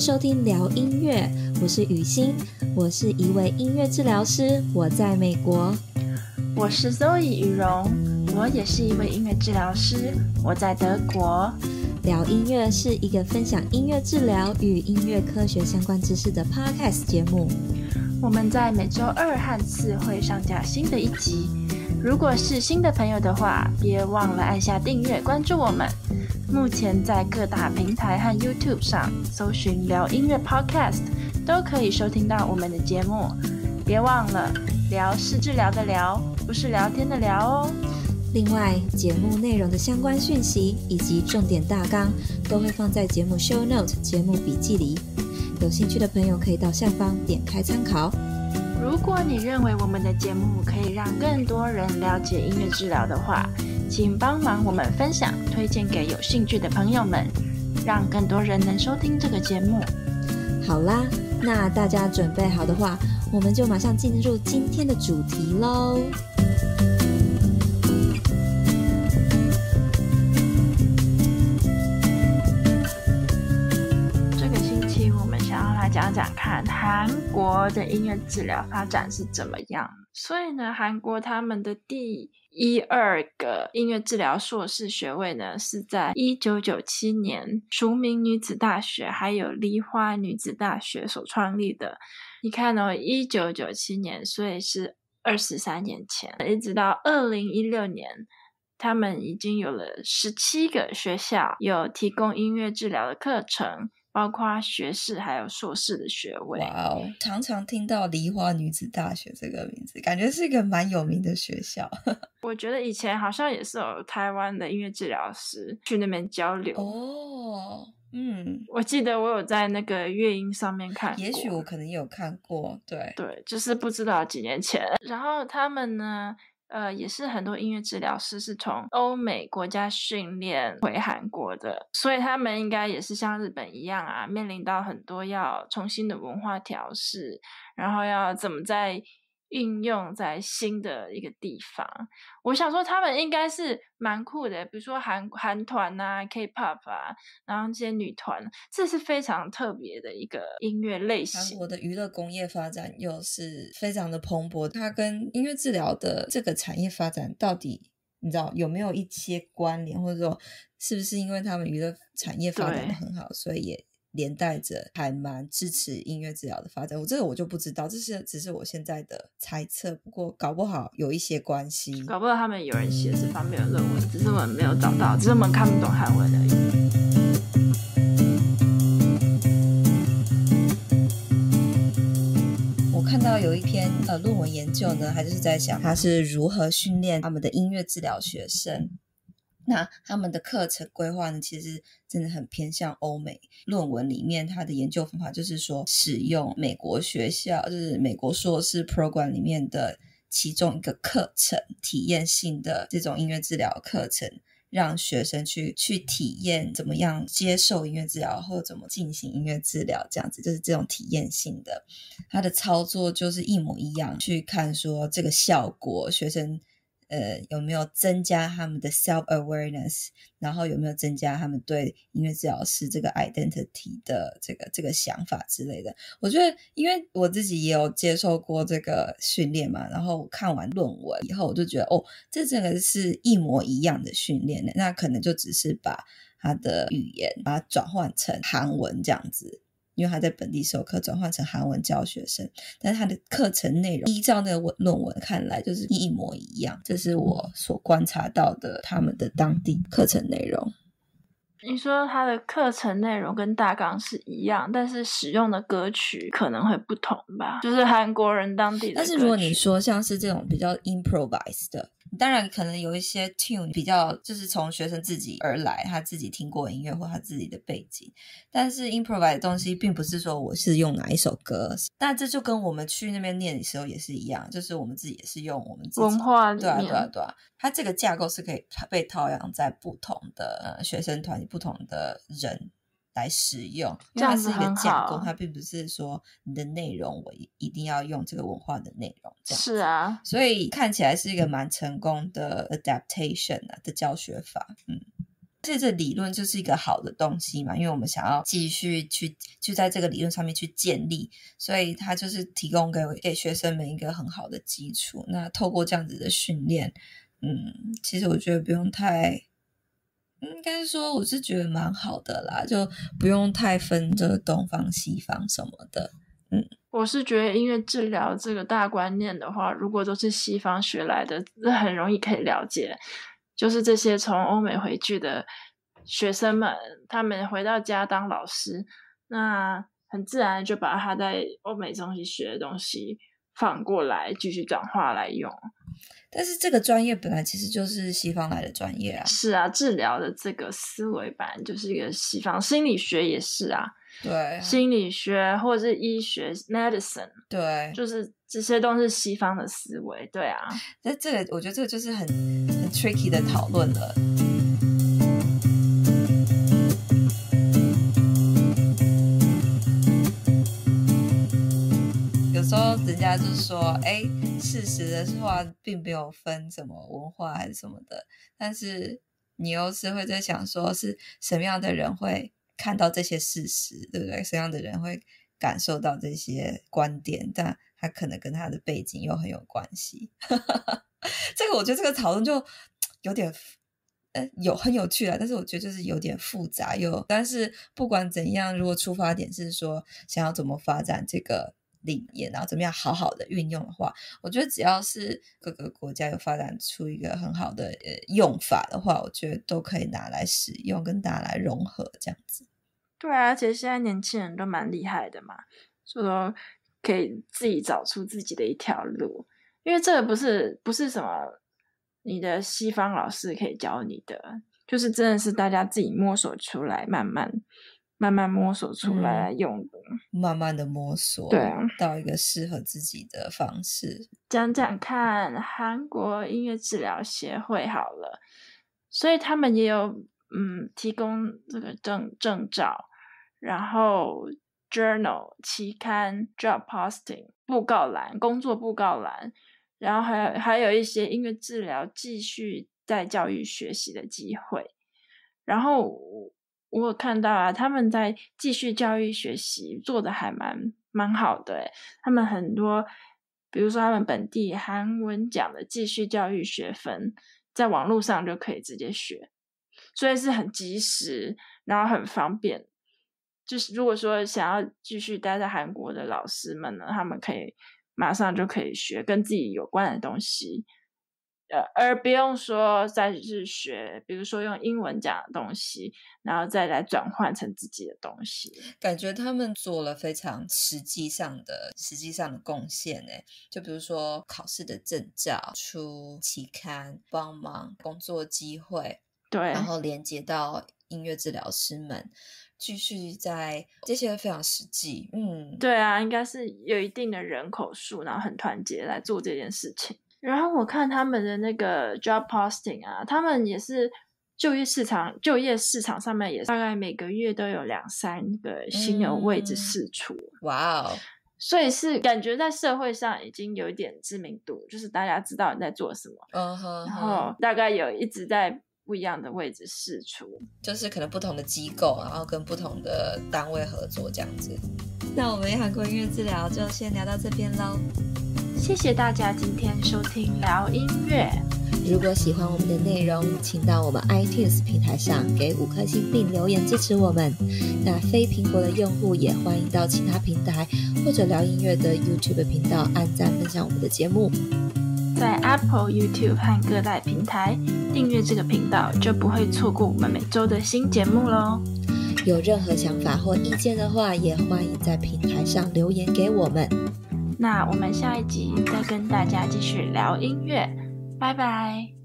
收听聊音乐，我是雨欣，我是一位音乐治疗师，我在美国。 我是 Zoe 雨蓉，我也是一位音乐治疗师，我在德国。 聊音乐是一个分享音乐治疗与音乐科学相关知识的 podcast 节目。 我们在每周2和4会上架新的一集。如果是新的朋友的话，别忘了按下订阅关注我们。目前在各大平台和 YouTube 上搜寻聊音乐 Podcast 都可以收听到我们的节目。别忘了，聊是治疗的聊，不是聊天的聊哦。 另外，节目内容的相关讯息以及重点大纲都会放在节目 show note 节目笔记里，有兴趣的朋友可以到下方点开参考。 如果你认为我们的节目可以让更多人了解音乐治疗的话，请帮忙我们分享推荐给有兴趣的朋友们，让更多人能收听这个节目。 好啦，那大家准备好的话，我们就马上进入今天的主题咯。 这个星期我们想要来讲讲看韩国的音乐治疗发展是怎么样。所以呢，韩国他们的第12个音乐治疗硕士学位呢，是在1997年淑明女子大学还有梨花女子大学所创立的。你看哦，1997年，所以是23年前，一直到2016年，他们已经有了17个学校有提供音乐治疗的课程，包括学士还有硕士的学位。 哇哦，常常听到梨花女子大学这个名字，感觉是一个蛮有名的学校。 我觉得以前好像也是有台湾的音乐治疗师去那边交流哦。 我记得我有在那个乐音上面看过， 也许我可能有看过。对， 就是不知道几年前。然后他们呢也是很多音乐治疗师是从欧美国家训练回韩国的，所以他们应该也是像日本一样啊，面临到很多要重新的文化调试，然后要怎么在运用在新的一个地方。我想说他们应该是蛮酷的，比如说韩团啊 K-pop 啊，然后这些女团，这是非常特别的一个音乐类型。 韩国的娱乐工业发展又是非常的蓬勃，它跟音乐治疗的这个产业发展到底你知道有没有一些关联，或者说是不是因为他们娱乐产业发展的很好，所以也连带着还蛮支持音乐治疗的发展。这个我就不知道，这是只是我现在的猜测，不过搞不好有一些关系， 搞不好他们有人写这方面的论文，只是我们没有找到，只是我们看不懂韩文而已。 我看到有一篇论文研究呢，他就是在讲他是如何训练他们的音乐治疗学生。那他们的课程规划呢，其实真的很偏向欧美。论文里面他的研究方法就是说，使用美国学校，就是美国硕士 program 里面的其中一个课程，体验性的这种音乐治疗课程，让学生去体验怎么样接受音乐治疗，或者怎么进行音乐治疗，这样子就是这种体验性的。他的操作就是一模一样，去看说这个效果，学生有没有增加他们的 self-awareness， 然后有没有增加他们对音乐治疗师这个 identity 的这个想法之类的。我觉得因为我自己也有接受过这个训练嘛，然后看完论文以后我就觉得这真的是一模一样的训练的，那可能就只是把他的语言把它转换成韩文这样子，因为他在本地授课，转换成韩文教学生，但是他的课程内容依照那个论文看来就是一模一样，这是我所观察到的他们的当地课程内容。 你说他的课程内容跟大纲是一样，但是使用的歌曲可能会不同吧，就是韩国人当地的歌曲。 但是如果你说像是这种比较 improvise 的，当然可能有一些 tune 比较就是从学生自己而来，他自己听过音乐或他自己的背景，但是 improvise 的东西并不是说我是用哪一首歌，但这就跟我们去那边念的时候也是一样，就是我们自己也是用我们自己文化里面， 对啊，它这个架构是可以被套用在不同的学生团体不同的人来使用，因为它是一个架构，它并不是说你的内容我一定要用这个文化的内容这样。 是啊， 所以看起来是一个蛮成功的 adaptation 的教学法。 这理论就是一个好的东西嘛，因为我们想要继续去在这个理论上面去建立，所以它就是提供给学生们一个很好的基础。那透过这样子的训练，其实我觉得不用太，应该说我是觉得蛮好的啦，就不用太分这东方西方什么的。 我是觉得音乐治疗这个大观念的话，如果都是西方学来的，很容易可以了解。就是这些从欧美回去的学生们，他们回到家当老师，那很自然就把他在欧美中西学的东西放过来，继续转化来用。 但是这个专业本来其实就是西方来的专业啊。 是啊，治疗的这个思维本来就是一个西方，心理学也是啊。 对， 心理学或者是医学 medicine， 对， 就是这些都是西方的思维。对啊， 但这个我觉得这个就是很 tricky 的讨论了。有时候人家就说事实的话并没有分什么文化还是什么的，但是你又是会在想说是什么样的人会看到这些事实，对不对？什么样的人会感受到这些观点，但他可能跟他的背景又很有关系。这个我觉得这个讨论就有点很有趣啦，但是我觉得就是有点复杂但是不管怎样，如果出发点是说想要怎么发展这个理念，然后怎么样好好的运用的话，我觉得只要是各个国家有发展出一个很好的用法的话，我觉得都可以拿来使用，跟大家来融合这样子。 对啊，而且现在年轻人都蛮厉害的嘛，说可以自己找出自己的一条路，因为这个不是什么你的西方老师可以教你的，就是真的是大家自己摸索出来，慢慢摸索出来用的， 慢慢的摸索， 对啊， 到一个适合自己的方式。 讲讲看韩国音乐治疗协会好了，所以他们也有提供这个证照，然后 journal 期刊 job posting 布告栏工作布告栏，然后还有一些音乐治疗继续在教育学习的机会。然后我有看到啊，他们在继续教育学习做的还蛮好的耶，他们很多比如说他们本地韩文讲的继续教育学分在网络上就可以直接学，所以是很及时，然后很方便。就是如果说想要继续待在韩国的老师们呢，他们可以马上就可以学跟自己有关的东西，而不用说再去学比如说用英文讲的东西，然后再来转换成自己的东西。 感觉他们做了非常实际上的贡献，就比如说考试的证照、出期刊、帮忙工作机会， 对， 然后连接到音乐治疗师们继续在这些非常实际。 对啊，应该是有一定的人口数，然后很团结来做这件事情。然后我看他们的那个 job posting 啊，他们也是就业市场上面也大概每个月都有2-3个新的位置释出。 哇哦！ 所以是感觉在社会上已经有一点知名度，就是大家知道你在做什么，然后大概有一直在不一样的位置释出， 就是可能不同的机构，然后跟不同的单位合作这样子。 那我们韩国音乐治疗就先聊到这边咯， 谢谢大家今天收听聊音乐。 如果喜欢我们的内容，请到我们 iTunes 平台上给5颗星并留言支持我们。那非苹果的用户也欢迎到其他平台或者聊音乐的 YouTube 频道按赞分享我们的节目。 在 Apple、YouTube 和各大平台订阅这个频道，就不会错过我们每周的新节目咯。 有任何想法或意见的话，也欢迎在平台上留言给我们。 那我们下一集再跟大家继续聊音乐，拜拜。